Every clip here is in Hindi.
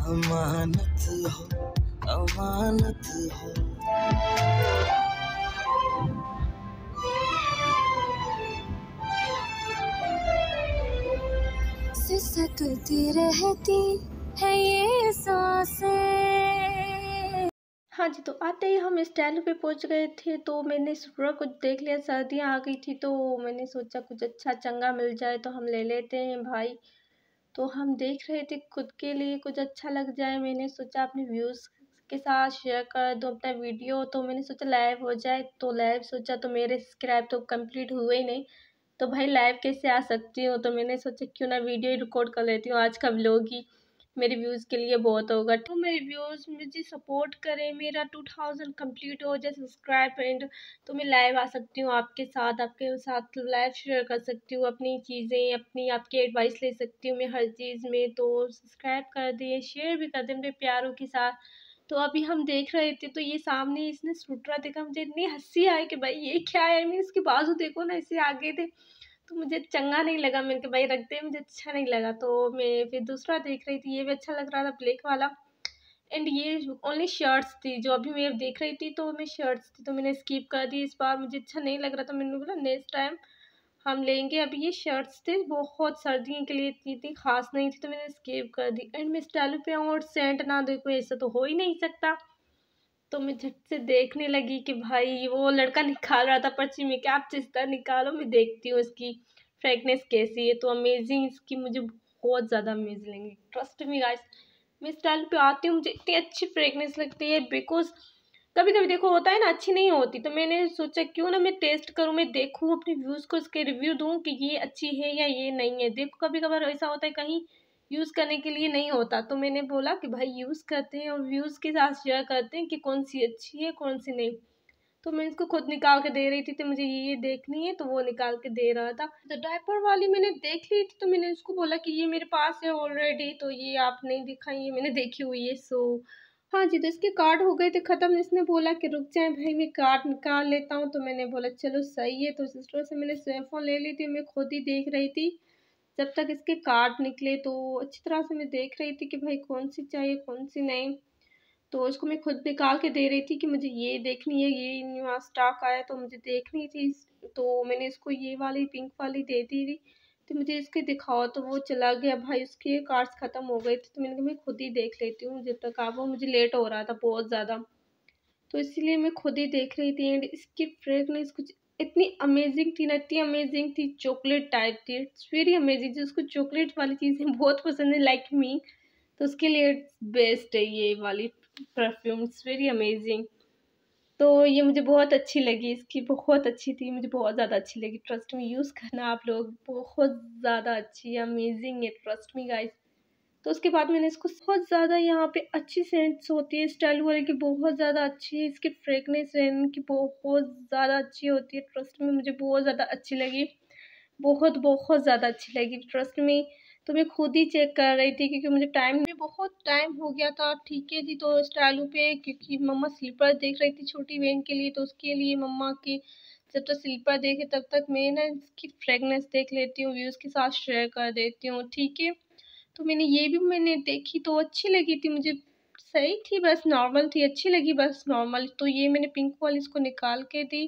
अमानत हो, अमानत हो। सिसकती रहती है ये सांसें। हाँ जी, तो आते ही हम स्टैंड पे पहुंच गए थे। तो मैंने सुबह कुछ देख लिया, सर्दियाँ आ गई थी तो मैंने सोचा कुछ अच्छा चंगा मिल जाए तो हम ले लेते हैं भाई। तो हम देख रहे थे खुद के लिए कुछ अच्छा लग जाए। मैंने सोचा अपने व्यूज़ के साथ शेयर कर दूँ अपना वीडियो, तो मैंने सोचा लाइव हो जाए। तो लाइव सोचा तो मेरे सब्सक्राइब तो कंप्लीट हुए ही नहीं, तो भाई लाइव कैसे आ सकती हूँ। तो मैंने सोचा क्यों ना वीडियो ही रिकॉर्ड कर लेती हूँ, आज का व्लॉग ही मेरे व्यूज़ के लिए बहुत होगा। तो मेरे व्यूज़ मुझे सपोर्ट करें, मेरा 2000 कंप्लीट हो जाए सब्सक्राइब एंड तो मैं लाइव आ सकती हूँ आपके साथ लाइव शेयर कर सकती हूँ अपनी चीज़ें, अपनी आपकी एडवाइस ले सकती हूँ मैं हर चीज़ में। तो सब्सक्राइब कर दिए, शेयर भी कर दें मेरे प्यारों के साथ। तो अभी हम देख रहे थे तो ये सामने इसने सूटरा देखा, मुझे इतनी हंसी आई कि भाई ये क्या है। मीन इसके बाजू देखो ना, इससे आगे थे तो मुझे चंगा नहीं लगा। मैंने कहा भाई रख दे, मुझे अच्छा नहीं लगा। तो मैं फिर दूसरा देख रही थी, ये भी अच्छा लग रहा था ब्लैक वाला। एंड ये ओनली शर्ट्स थी जो अभी मैं देख रही थी, तो मैं शर्ट्स थी तो मैंने स्किप कर दी। इस बार मुझे अच्छा नहीं लग रहा था, मैंने बोला नेक्स्ट टाइम हम लेंगे। अभी ये शर्ट्स थे बहुत सर्दियों के लिए, इतनी खास नहीं थी तो मैंने स्किप कर दी। एंड मैं स्टाइल पे आऊँ और सेंट ना देखो, ऐसा तो हो ही नहीं सकता। तो मैं झट से देखने लगी कि भाई वो लड़का निकाल रहा था पर्ची में कि आप जिस तरह निकालो मैं देखती हूँ इसकी फ्रेगनेंस कैसी है। तो अमेजिंग, इसकी मुझे बहुत ज़्यादा अमेजिंग लगी, ट्रस्ट मी गाइस। मैं स्टाइल पे आती हूँ, मुझे इतनी अच्छी फ्रेगनेंस लगती है बिकॉज कभी कभी देखो होता है ना अच्छी नहीं होती, तो मैंने सोचा क्यों ना मैं टेस्ट करूँ, मैं देखूँ अपने व्यूज़ को इसके रिव्यू दूँ कि ये अच्छी है या ये नहीं है। देखो कभी कभार ऐसा होता है कहीं यूज़ करने के लिए नहीं होता, तो मैंने बोला कि भाई यूज़ करते हैं और व्यूज़ के साथ शेयर करते हैं कि कौन सी अच्छी है कौन सी नहीं। तो मैं इसको खुद निकाल के दे रही थी, तो मुझे ये देखनी है तो वो निकाल के दे रहा था। तो डायपर वाली मैंने देख ली थी तो मैंने उसको बोला कि ये मेरे पास है ऑलरेडी, तो ये आप नहीं दिखाई, ये मैंने देखी हुई है। सो हाँ जी, तो इसके कार्ड हो गए थे ख़त्म। इसने बोला कि रुक जाए भाई मैं कार्ड निकाल लेता हूँ, तो मैंने बोला चलो सही है। तो सिस्टर से मैंने सेलफोन ले ली थी, मैं खुद ही देख रही थी जब तक इसके कार्ड निकले। तो अच्छी तरह से मैं देख रही थी कि भाई कौन सी चाहिए कौन सी नहीं। तो इसको मैं खुद निकाल के दे रही थी कि मुझे ये देखनी है, ये न्यू स्टॉक आया तो मुझे देखनी थी। तो मैंने इसको ये वाली पिंक वाली दे दी थी, तो मुझे इसके दिखाओ, तो वो चला गया भाई, उसके कार्ड्स ख़त्म हो गए थे। तो मैंने कहा मैं खुद ही देख लेती हूँ जब तक आप, वो मुझे लेट हो रहा था बहुत ज़्यादा, तो इसीलिए मैं खुद ही देख रही थी। एंड इसकी फ्रेगनेंस कुछ इतनी अमेजिंग थी ना, इतनी अमेजिंग थी, चॉकलेट टाइप थी। इट्स वेरी अमेजिंग, जिसको चॉकलेट वाली चीज़ें बहुत पसंद है लाइक मी, तो उसके लिए बेस्ट है ये वाली परफ्यूम। It's very amazing. तो ये मुझे बहुत अच्छी लगी, इसकी बहुत अच्छी थी, मुझे बहुत ज़्यादा अच्छी लगी। ट्रस्ट में यूज़ करना आप लोग, बहुत ज़्यादा अच्छी है, अमेजिंग है, ट्रस्ट मी गाइस। तो उसके बाद मैंने इसको बहुत ज़्यादा, यहाँ पे अच्छी सेंट्स होती है स्टाइल वाले की, बहुत ज़्यादा अच्छी है इसकी फ्रेगनेंस की, बहुत ज़्यादा अच्छी होती है। ट्रस्ट में मुझे बहुत ज़्यादा अच्छी लगी, बहुत बहुत ज़्यादा अच्छी लगी ट्रस्ट में। तो मैं खुद ही चेक कर रही थी क्योंकि मुझे बहुत टाइम हो गया था। ठीक है जी, तो स्टाइलों पे क्योंकि मम्मा स्लीपर देख रही थी छोटी बहन के लिए, तो उसके लिए मम्मा की जब तक स्लीपर देखे तब तक मैं ना इसकी फ्रेगनेंस देख लेती हूँ, व्यूज़ के साथ शेयर कर देती हूँ। ठीक है, तो मैंने देखी तो अच्छी लगी थी मुझे, सही थी बस नॉर्मल थी, अच्छी लगी बस नॉर्मल। तो ये मैंने पिंक वाली इसको निकाल के दी।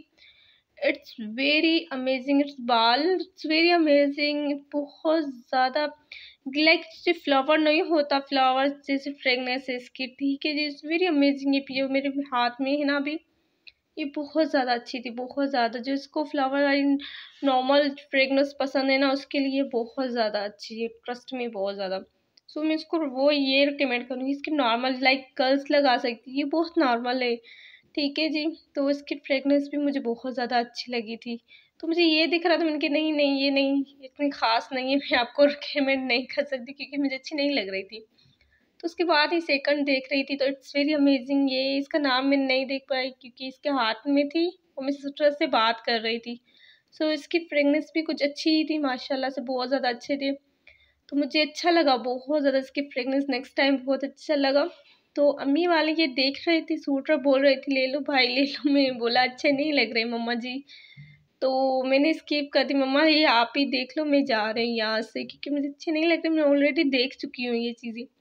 It's very amazing, it's very amazing, बहुत ज़्यादा लाइक जैसे फ्लावर नहीं होता, फ्लावर जैसे फ्रेगनेंस है इसकी। ठीक है जी, इट्स वेरी अमेजिंग। ये पियो मेरे हाथ में है ना अभी, ये बहुत ज़्यादा अच्छी थी, बहुत ज़्यादा। जिसको फ्लावर वाली नॉर्मल फ्रेगनेंस पसंद है ना, उसके लिए बहुत ज़्यादा अच्छी है, ट्रस्ट में बहुत ज़्यादा। सो मैं इसको वो ये रिकमेंड करूँगी, इसकी नॉर्मल लाइक गर्ल्स लगा सकती है, ये बहुत नॉर्मल है। ठीक है जी, तो इसकी फ्रेगनेंस भी मुझे बहुत ज़्यादा अच्छी लगी थी। तो मुझे ये दिख रहा था, मैंने कहा नहीं नहीं ये नहीं, इतनी ख़ास नहीं है, मैं आपको रिकमेंड नहीं कर सकती क्योंकि मुझे अच्छी नहीं लग रही थी। तो उसके बाद ही सेकंड देख रही थी, तो इट्स वेरी अमेजिंग। ये इसका नाम मैं नहीं देख पाई क्योंकि इसके हाथ में थी और मैं सिस्टर से बात कर रही थी। सो इसकी फ्रेगनेंस भी कुछ अच्छी ही थी माशाल्लाह से, बहुत ज़्यादा अच्छे थे। तो मुझे अच्छा लगा बहुत ज़्यादा इसकी फ्रेगनेंस, नेक्स्ट टाइम बहुत अच्छा लगा। तो अम्मी वाले ये देख रही थी, सूटर बोल रही थी ले लो भाई ले लो, मैं बोला अच्छे नहीं लग रहे मम्मा जी, तो मैंने स्किप कर दी। मम्मा ये आप ही देख लो, मैं जा रही हूँ यहाँ से क्योंकि मुझे अच्छे नहीं लग रहे, मैं ऑलरेडी देख चुकी हूँ ये चीज़ें।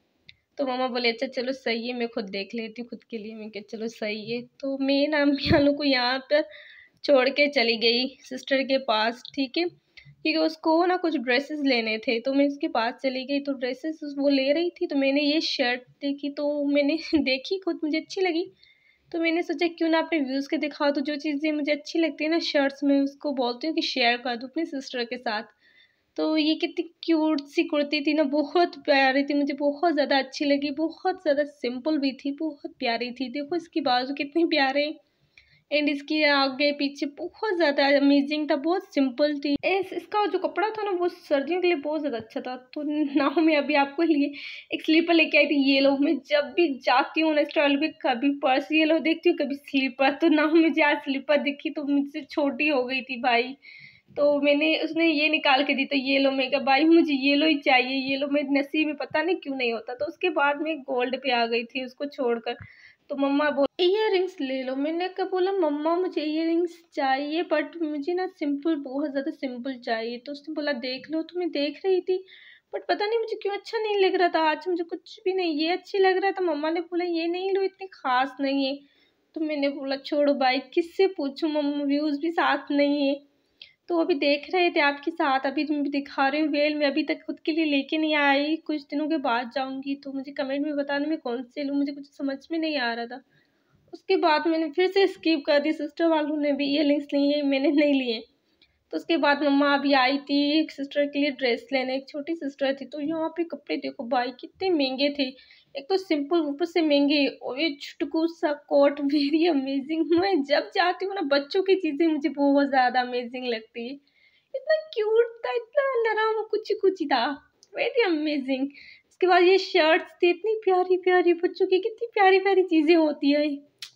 तो मम्मा बोले अच्छा चलो सही है, मैं खुद देख लेती हूँ खुद के लिए। मैं कहा चलो सही है। तो मैं ना अम्मी वालों को यहाँ पर छोड़ के चली गई सिस्टर के पास, ठीक है, क्योंकि उसको ना कुछ ड्रेसेस लेने थे। तो मैं उसके पास चली गई, तो ड्रेसेस वो ले रही थी। तो मैंने ये शर्ट देखी, तो मैंने देखी खुद, मुझे अच्छी लगी। तो मैंने सोचा क्यों ना अपने व्यूज़ के दिखाओ। तो जो चीज़ें मुझे अच्छी लगती है ना शर्ट्स में, उसको बोलती हूँ कि शेयर कर दूँ अपनी सिस्टर के साथ। तो ये कितनी क्यूट सी कुर्ती थी ना, बहुत प्यारी थी, मुझे बहुत ज़्यादा अच्छी लगी। बहुत ज़्यादा सिंपल भी थी, बहुत प्यारी थी। देखो इसकी बाजू कितनी प्यारे, एंड इसकी आगे पीछे बहुत ज़्यादा अमेजिंग था, बहुत सिंपल थी। इसका जो कपड़ा था ना वो सर्दियों के लिए बहुत ज़्यादा अच्छा था। तो ना मैं अभी आपको लिए एक स्लीपर लेके आई थी येलो। मैं जब भी जाती हूँ ना स्टॉल पे, कभी पर्स येलो देखती हूँ, कभी स्लीपर। तो ना मुझे आज स्लीपर दिखी तो मुझसे छोटी हो गई थी भाई, तो मैंने उसने ये निकाल के दी। तो येलो में कहा भाई मुझे येलो ही चाहिए, येलो में नसीब में पता नहीं क्यों नहीं होता। तो उसके बाद में गोल्ड पे आ गई थी उसको छोड़कर। तो मम्मा बोल इयर रिंग्स ले लो। मैंने कहा बोला मम्मा मुझे इयर रिंग्स चाहिए, बट मुझे ना सिंपल, बहुत ज़्यादा सिंपल चाहिए। तो उसने बोला देख लो। तो मैं देख रही थी, बट पता नहीं मुझे क्यों अच्छा नहीं लग रहा था। आज मुझे कुछ भी नहीं, ये अच्छी लग रहा था। मम्मा ने बोला ये नहीं लो, इतनी खास नहीं है। तो मैंने बोला छोड़ो भाई, किससे पूछूं, मम्मा व्यूज़ भी साथ नहीं है। तो अभी देख रहे थे आपके साथ, अभी तुम भी दिखा रहे हो वेल। मैं अभी तक खुद के लिए लेके नहीं आई, कुछ दिनों के बाद जाऊंगी। तो मुझे कमेंट में बताना मैं कौन से लूँ, मुझे कुछ समझ में नहीं आ रहा था। उसके बाद मैंने फिर से स्किप कर दी। सिस्टर वालों ने भी ये लिंक्स लिए, मैंने नहीं लिए। तो उसके बाद मम्मा अभी आई थी एक सिस्टर के लिए ड्रेस लेने, एक छोटी सिस्टर थी। तो यहाँ पे कपड़े देखो भाई कितने महंगे थे, एक तो सिंपल ऊपर से महंगे, और ये छुटकू सा कोट वेरी अमेजिंग। मैं जब जाती हूँ ना बच्चों की चीज़ें मुझे बहुत ज़्यादा अमेजिंग लगती है। इतना क्यूट था, इतना नरम कुछ कुछ था, वेरी अमेजिंग। उसके बाद ये शर्ट्स थी, इतनी प्यारी प्यारी, बच्चों की कितनी प्यारी प्यारी चीज़ें होती है,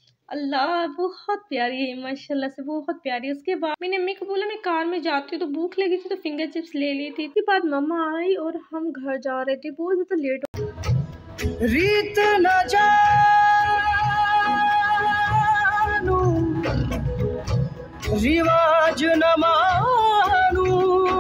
अल्लाह बहुत प्यारी है माशाल्लाह से, बहुत प्यारी। उसके बाद मैंने अम्मी को बोला मैं कार में जाती हूँ, तो भूख लगी थी तो फिंगर चिप्स ले ली थी। उसके बाद मम्मा आई और हम घर जा रहे थे, बहुत ज़्यादा लेट हो। रीत न जानू रिवाज न मानू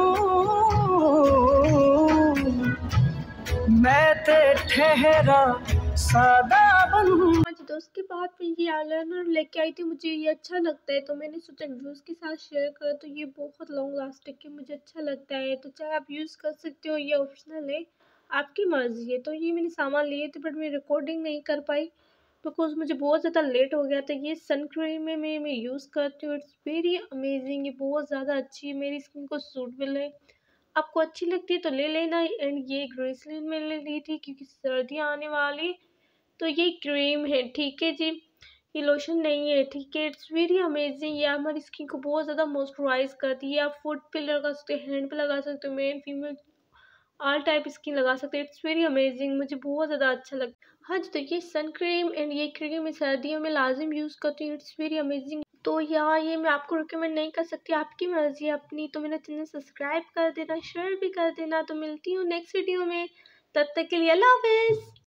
मैं ते ठहरा सादा बन। आज दोस्त के बाद मैं ये आईलाइनर लेके आई थी, मुझे ये अच्छा लगता है तो मैंने सोचा व्यूज़ के साथ शेयर कर। तो ये बहुत लॉन्ग लास्टिंग है, मुझे अच्छा लगता है। तो चाहे आप यूज़ कर सकते हो, ये ऑप्शनल है, आपकी मर्ज़ी है। तो ये मैंने सामान लिए थे, बट मैं रिकॉर्डिंग नहीं कर पाई बिकॉज मुझे बहुत ज़्यादा लेट हो गया था। ये सन क्रीम है, मैं यूज़ करती हूँ, इट्स वेरी अमेजिंग, ये बहुत ज़्यादा अच्छी है, मेरी स्किन को सूटेबल है। आपको अच्छी लगती है तो ले लेना। एंड ये ग्लिसरीन मैंने ली थी क्योंकि सर्दियाँ आने वाली। तो ये क्रीम है, ठीक है जी, ये लोशन नहीं है, ठीक है। इट्स वेरी अमेजिंग, ये हमारी स्किन को बहुत ज़्यादा मॉइस्चराइज करती है। आप फुट पे लगा सकते हो, हैंड पे लगा सकते हो, male female all type skin लगा सकते हो। इट्स वेरी अमेजिंग, मुझे बहुत ज़्यादा अच्छा लगता है। हाँ जी, तो ये सन क्रीम एंड ये क्रीम मैं सर्दियों में लाजिम यूज़ करती हूँ, इट्स वेरी अमेजिंग। तो यहाँ ये मैं आपको रिकमेंड नहीं कर सकती, आपकी मर्जी है अपनी। तो मेरा चैनल सब्सक्राइब कर देना, शेयर भी कर देना। तो मिलती हूँ नेक्स्ट वीडियो में, तब तक के लिए अल्लाह हाफिज़।